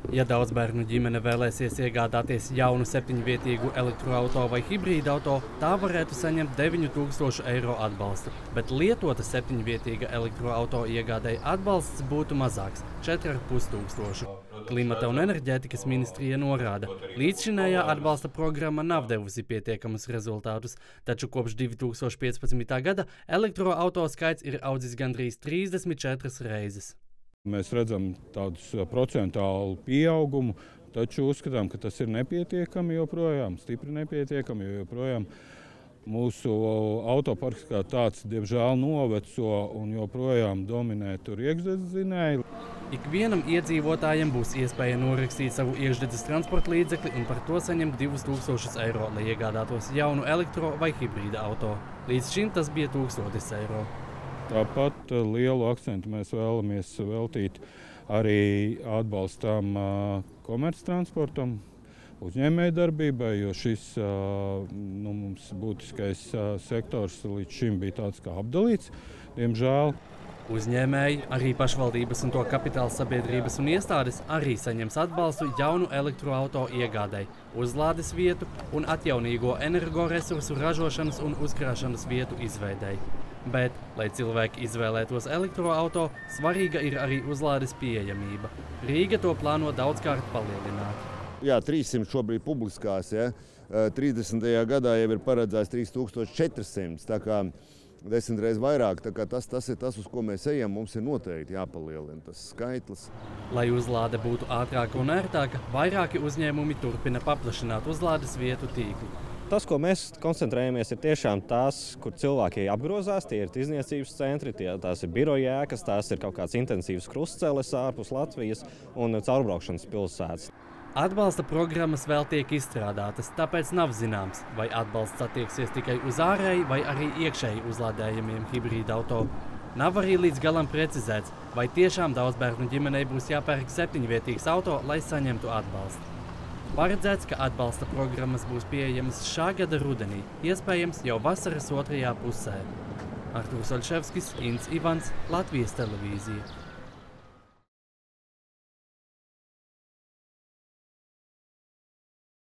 Ja daudzbērnu ģimene vēlēsies iegādāties jaunu 7-vietīgu elektroauto vai hibrīda auto, tā varētu saņemt 9000 eiro atbalstu, bet lietota 7-vietīga elektroauto iegādēji atbalsts būtu mazāks – 4500. Klimata un enerģētikas ministrija norāda, līdzšinējā atbalsta programma nav devusi pietiekamus rezultātus, taču kopš 2015. gada elektroauto skaits ir audzis gandrīz 34 reizes. Mēs redzam tādus procentālu pieaugumu, taču uzskatām, ka tas ir nepietiekami joprojām, stipri nepietiekami, jo joprojām mūsu autoparks kā tāds, diemžēl, noveco un joprojām dominē tur iekšdedzinēji. Ikvienam iedzīvotājiem būs iespēja norakstīt savu iekšdedzes transporta līdzekli un par to saņemt 2000 eiro, lai iegādātos jaunu elektro vai hibrīda auto. Līdz šim tas bija 1000 eiro. Tāpat lielu akcentu mēs vēlamies veltīt arī atbalstam komerctransportam, uzņēmējdarbībai, jo šis mums būtiskais sektors līdz šim bija tāds kā apdalīts, diemžēl. Uzņēmēji, arī pašvaldības un to kapitāla sabiedrības un iestādes arī saņems atbalstu jaunu elektroauto iegādēji, uzlādes vietu un atjaunīgo energoresursu ražošanas un uzkrāšanas vietu izveidēji. Bet, lai cilvēki izvēlētos elektroauto, svarīga ir arī uzlādes pieejamība. Rīga to plāno daudzkārt palielināt. Jā, 300 šobrīd publiskās, ja? 30. gadā jau ir paredzēts 3400, tā kā 10 reizes vairāk. Tā kā tas ir tas, uz ko mēs ejam, mums ir noteikti jāpalielina tas skaitlis. Lai uzlāde būtu ātrāka un ērtāka, vairāki uzņēmumi turpina paplašināt uzlādes vietu tīklu. Tas, ko mēs koncentrējamies, ir tiešām tās, kur cilvēki apgrozās, tie ir tirdzniecības centri, tās ir biroja ēkas, tās ir kaut kāds intensīvs krustceles ārpus Latvijas un caurbraukšanas pilsētas. Atbalsta programmas vēl tiek izstrādātas, tāpēc nav zināms, vai atbalsts attieksies tikai uz ārēji vai arī iekšēji uzlādējamiem hibrīda auto. Nav arī līdz galam precizēts, vai tiešām daudzbērnu ģimenei būs jāpērk 7-vietīgs auto, lai saņemtu atbalstu. Paredzēts, ka atbalsta programmas būs pieejamas šā gada rudenī, iespējams jau vasaras otrajā pusē. Artūrs Olševskis, Ints Ivans, Latvijas televīzija.